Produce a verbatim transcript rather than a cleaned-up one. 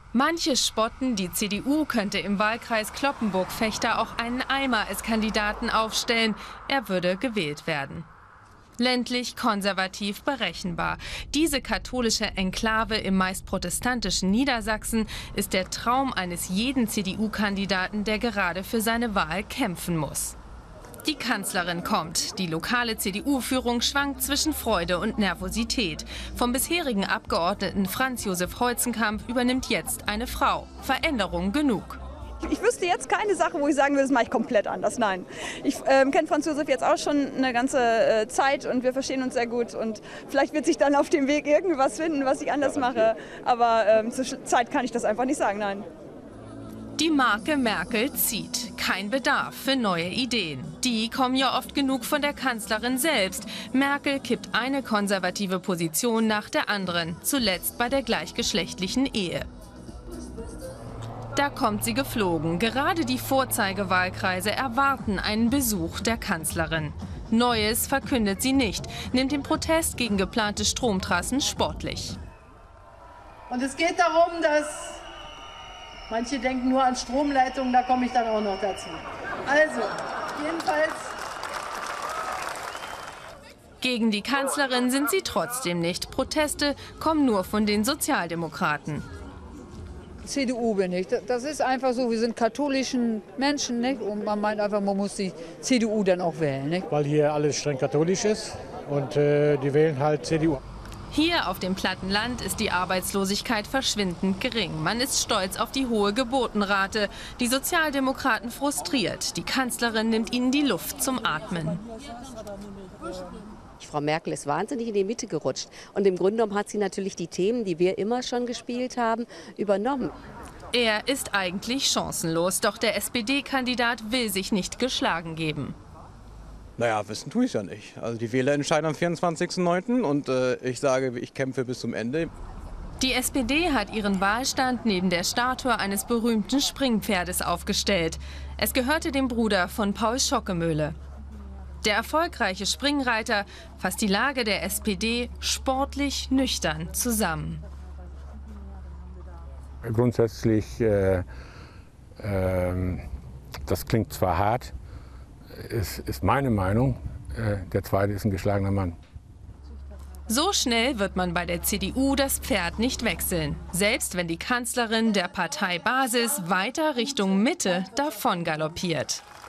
Manche spotten, die C D U könnte im Wahlkreis Cloppenburg-Vechta auch einen Eimer als Kandidaten aufstellen. Er würde gewählt werden. Ländlich, konservativ, berechenbar. Diese katholische Enklave im meist protestantischen Niedersachsen ist der Traum eines jeden C D U-Kandidaten, der gerade für seine Wahl kämpfen muss. Die Kanzlerin kommt. Die lokale C D U-Führung schwankt zwischen Freude und Nervosität. Vom bisherigen Abgeordneten Franz Josef Holzenkamp übernimmt jetzt eine Frau. Veränderung genug. Ich wüsste jetzt keine Sache, wo ich sagen würde, das mache ich komplett anders. Nein. Ich ähm, kenne Franz Josef jetzt auch schon eine ganze äh, Zeit und wir verstehen uns sehr gut. Und vielleicht wird sich dann auf dem Weg irgendwas finden, was ich anders mache. Aber ähm, zur Zeit kann ich das einfach nicht sagen, nein. Die Marke Merkel zieht. Kein Bedarf für neue Ideen. Die kommen ja oft genug von der Kanzlerin selbst. Merkel kippt eine konservative Position nach der anderen, zuletzt bei der gleichgeschlechtlichen Ehe. Da kommt sie geflogen. Gerade die Vorzeigewahlkreise erwarten einen Besuch der Kanzlerin. Neues verkündet sie nicht, nimmt den Protest gegen geplante Stromtrassen sportlich. Und es geht darum, dass manche denken nur an Stromleitungen, da komme ich dann auch noch dazu. Also, jedenfalls. Gegen die Kanzlerin sind sie trotzdem nicht. Proteste kommen nur von den Sozialdemokraten. C D U bin ich. Das ist einfach so, wir sind katholischen Menschen, nicht? Und man meint einfach, man muss die C D U dann auch wählen. Nicht? Weil hier alles streng katholisch ist und äh, die wählen halt C D U. Hier auf dem platten Land ist die Arbeitslosigkeit verschwindend gering. Man ist stolz auf die hohe Geburtenrate. Die Sozialdemokraten frustriert. Die Kanzlerin nimmt ihnen die Luft zum Atmen. Frau Merkel ist wahnsinnig in die Mitte gerutscht. Und im Grunde genommen hat sie natürlich die Themen, die wir immer schon gespielt haben, übernommen. Er ist eigentlich chancenlos, doch der S P D-Kandidat will sich nicht geschlagen geben. Naja, wissen tue ich ja nicht. Also die Wähler entscheiden am vierundzwanzigsten neunten und äh, ich sage, ich kämpfe bis zum Ende. Die S P D hat ihren Wahlstand neben der Statue eines berühmten Springpferdes aufgestellt. Es gehörte dem Bruder von Paul Schockemöhle. Der erfolgreiche Springreiter fasst die Lage der S P D sportlich nüchtern zusammen. Grundsätzlich, äh, äh, das klingt zwar hart, ist, ist meine Meinung, äh, der Zweite ist ein geschlagener Mann. So schnell wird man bei der C D U das Pferd nicht wechseln, selbst wenn die Kanzlerin der Partei Basis weiter Richtung Mitte davon galoppiert.